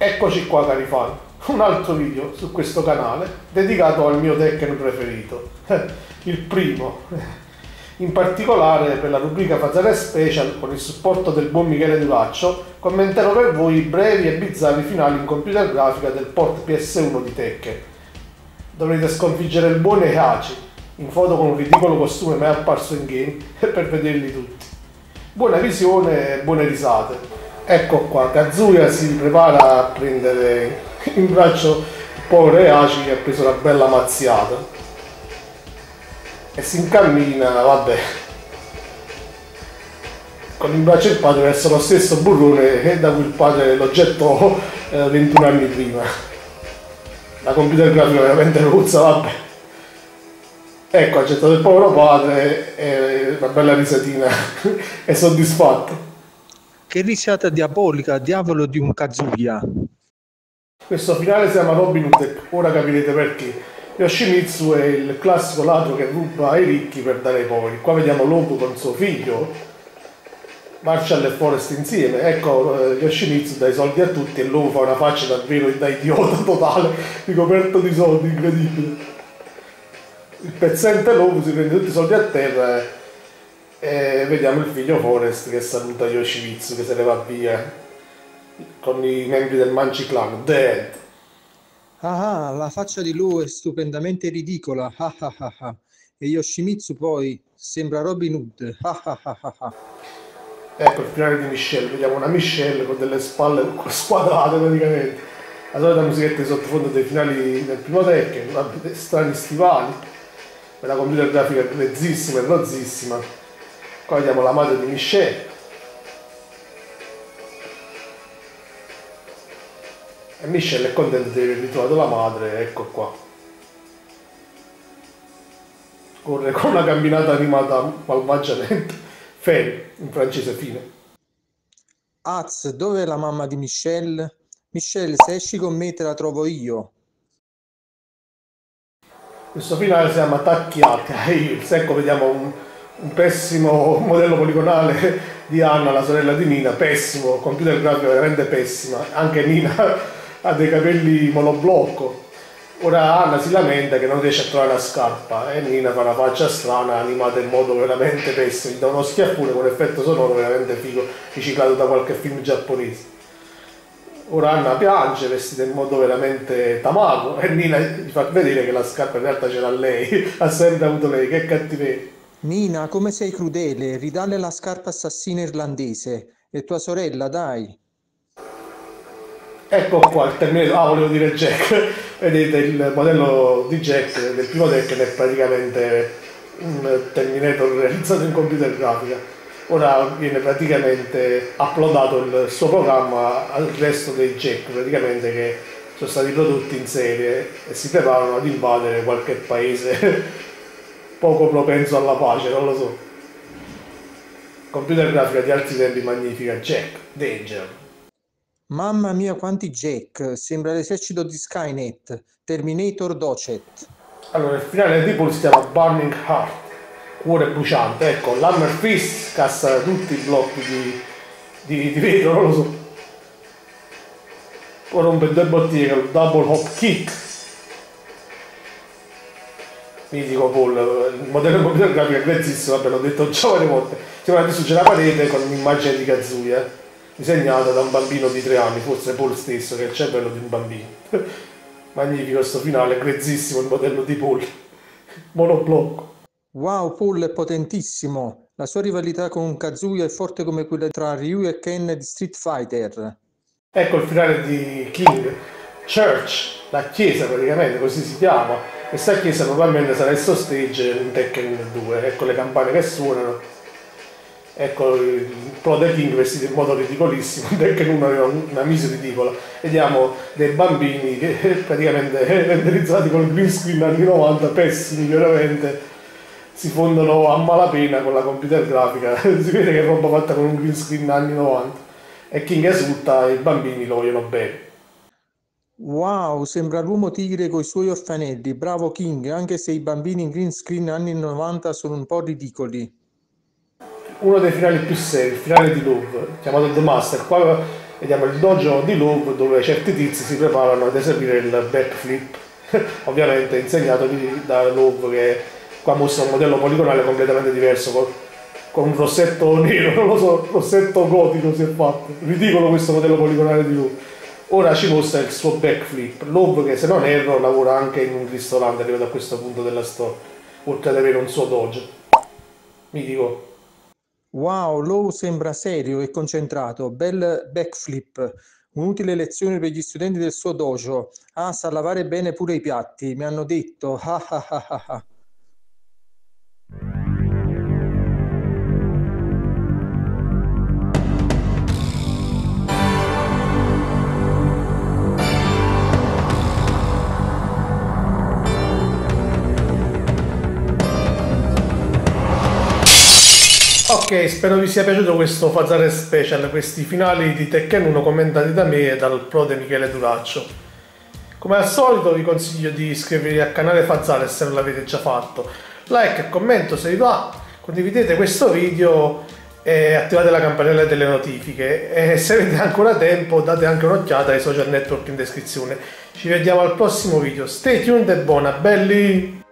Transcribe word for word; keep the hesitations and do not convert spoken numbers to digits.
Eccoci qua cari fan, un altro video su questo canale dedicato al mio Tekken preferito, il primo, in particolare per la rubrica Fazare Special con il supporto del buon Michele Dulaccio commenterò per voi i brevi e bizzarri finali in computer grafica del port P S uno di Tekken. Dovrete sconfiggere il buon Heihachi, in foto con un ridicolo costume mai apparso in game, per vederli tutti. Buona visione e buone risate. Ecco qua, Kazuya si prepara a prendere in braccio il povero Heihachi che ha preso una bella mazziata e si incammina, vabbè, con in braccio il padre verso lo stesso burrone da cui il padre lo gettò eh, ventuno anni prima. La computer grafica veramente rozza, vabbè. Ecco, ha gettato il povero padre e una bella risatina è soddisfatto. Che risata diabolica, diavolo di un Kazuya! Questo finale siamo a Robin Hood, ora capirete perché. Yoshimitsu è il classico ladro che ruba ai ricchi per dare ai poveri. Qua vediamo Lobo con suo figlio, Marshall e Forrest insieme. Ecco Yoshimitsu dà i soldi a tutti e Lobo fa una faccia davvero da idiota totale, ricoperto di soldi, incredibile. Il pezzente Lobo si prende tutti i soldi a terra e E vediamo il figlio Forrest che saluta Yoshimitsu che se ne va via con i membri del Manchi Clan. Dead. Ah, ah, la faccia di lui è stupendamente ridicola. Ah, ah, ah, ah. E Yoshimitsu poi sembra Robin Hood. Ah, ah, ah, ah, ah. Ecco il finale di Michelle, vediamo una Michelle con delle spalle squadrate praticamente. La solita musichetta di sottofondo dei finali del primo Tekken, strani stivali, la computer grafica è grezzissima e rozzissima. Qua vediamo la madre di Michelle e Michelle è contenta di aver ritrovato la madre, ecco qua. Corre con una camminata animata malvagiamente. Fine, in francese fine. Az, dove è la mamma di Michelle? Michelle, se esci con me te la trovo io. Questo finale si chiama Tacchi Hills. Ecco vediamo un un pessimo modello poligonale di Anna, la sorella di Nina, pessimo, computer grafica veramente pessima, anche Nina ha dei capelli monoblocco. Ora Anna si lamenta che non riesce a trovare la scarpa e Nina fa una faccia strana animata in modo veramente pessimo, gli dà uno schiaffone con effetto sonoro veramente figo, riciclato da qualche film giapponese. Ora Anna piange, vestita in modo veramente tamago, e Nina gli fa vedere che la scarpa in realtà c'era lei, ha sempre avuto lei, che cattiveria. Nina, come sei crudele, ridalle la scarpa assassina irlandese. E tua sorella, dai. Ecco qua il Terminator, ah volevo dire Jack, vedete il modello di Jack del primo Tekken è praticamente un Terminator realizzato in computer grafica. Ora viene praticamente uploadato il suo programma al resto dei Jack, praticamente che sono stati prodotti in serie e si preparano ad invadere qualche paese poco propenso alla pace, non lo so. Computer grafica di altri tempi magnifica, Jack, Danger. Mamma mia quanti Jack, sembra l'esercito di Skynet, Terminator Docet. Allora il finale di Paul si chiama Burning Heart, cuore bruciante, ecco, l'Hammer Fist cassa tutti i blocchi di, di, di vetro, non lo so. Poi rompe due bottiglie con il double hop kick. Mitico Paul, il modello di computer grafica è grezzissimo, vabbè l'ho detto già varie volte. Sembra adesso c'è la parete con un'immagine di Kazuya, disegnata da un bambino di tre anni, forse Paul stesso, che è il cervello di un bambino. Magnifico questo finale, grezzissimo il modello di Paul, monoblocco. Wow, Paul è potentissimo, la sua rivalità con Kazuya è forte come quella tra Ryu e Ken di Street Fighter. Ecco il finale di King, Church, la chiesa praticamente, così si chiama. Questa chiesa probabilmente sarà il sostage in Tekken due, ecco le campane che suonano, ecco il Pro The King vestito in modo ridicolissimo, in Tekken uno aveva una mise ridicola, vediamo dei bambini che praticamente renderizzati con il green screen anni novanta, pessimi veramente, si fondono a malapena con la computer grafica, si vede che è roba fatta con un green screen anni novanta, e King esulta e i bambini lo vogliono bene. Wow, sembra l'uomo tigre coi suoi orfanelli, bravo King, anche se i bambini in green screen anni novanta sono un po' ridicoli. Uno dei finali più seri, il finale di Love, chiamato The Master, qua Vediamo il dojo di Love dove certi tizi si preparano ad eseguire il backflip, ovviamente insegnato da Love, che qua mostra un modello poligonale completamente diverso, con, con un rossetto nero, non lo so, rossetto gotico si è fatto, ridicolo questo modello poligonale di Love. Ora ci mostra il suo backflip. Love, che se non erro lavora anche in un ristorante, arrivato a questo punto della storia, oltre ad avere un suo dojo. Mi dico... Wow, Low sembra serio e concentrato, bel backflip, un'utile lezione per gli studenti del suo dojo. Ah, sa lavare bene pure i piatti, mi hanno detto. Ah, ah, ah, ah, ah. Ok, spero vi sia piaciuto questo Fazare Special, questi finali di Tekken uno commentati da me e dal prode Michele Duraccio. Come al solito vi consiglio di iscrivervi al canale Fazare se non l'avete già fatto, like e commento se vi va, condividete questo video e attivate la campanella delle notifiche, e se avete ancora tempo date anche un'occhiata ai social network in descrizione. Ci vediamo al prossimo video, stay tuned e buona belli!